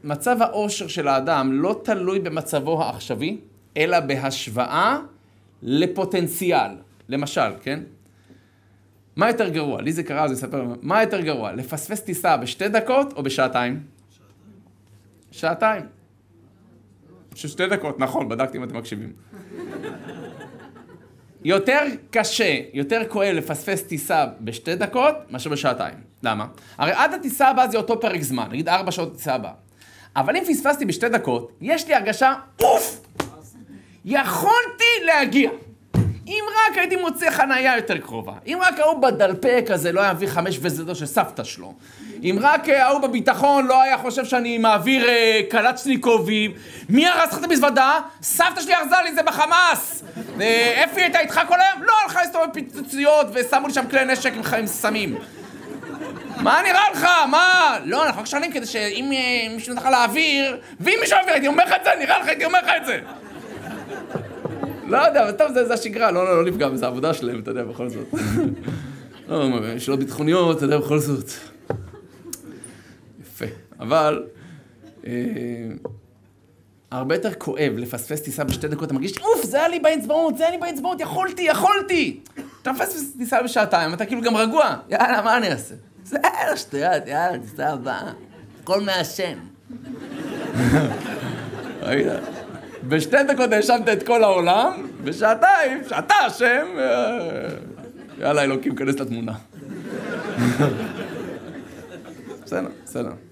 מצב האושר של האדם לא תלוי במצבו העכשווי, אלא בהשוואה לפוטנציאל. למשל, כן? מה יותר גרוע? לי זה קרה, אז אני אספר, מה יותר גרוע? לפספס טיסה ב2 דקות או בשעתיים? שעתיים. 2 דקות, נכון, בדקתי אם אתם מקשיבים. יותר קשה, יותר כואב לפספס טיסה ב2 דקות, מאשר בשעתיים. למה? הרי עד הטיסה הבאה זה אותו פרק זמן, נגיד 4 שעות טיסה הבאה. אבל אם פספסתי ב2 דקות, יש לי הרגשה, אוף! יכולתי להגיע. אם רק הייתי מוצא חנייה יותר קרובה, אם רק ההוא בדלפק הזה לא היה מביא 5 וזדות של סבתא שלו, אם רק ההוא בביטחון לא היה חושב שאני מעביר קלצ'ניקובים, מי הרס לך את המזוודה? סבתא שלי ארזה לי זה בחמאס! אפי הייתה איתך כל היום? לא, הלכה להסתובב פיצוציות ושמו לי שם כלי נשק עם סמים. מה נראה לך? מה? לא, אנחנו רק שואלים כדי שאם מישהו נתך להעביר, ואם מישהו מעביר, הייתי אומר לך את זה, נראה לך, הייתי אומר לך את זה. לא יודע, אבל טוב, זה השגרה, לא נפגע בזה, העבודה שלהם, אתה יודע, בכל זאת. לא, שאלות ביטחוניות, אתה יודע, בכל זאת. יפה, אבל הרבה יותר כואב לפספס טיסה ב2 דקות, אתה מרגיש, אוף, זה היה לי באצבעות, יכולתי. אתה מפספס טיסה בשעתיים, אתה כאילו גם רגוע, יאללה, מה אני אעשה? זה שטויות, יאללה, טיסה הבאה, הכל מהשם. ראית? ב2 דקות האשמת את כל העולם, בשעתיים, שאתה השם, יאללה, אלוקים, כנס לתמונה. בסדר.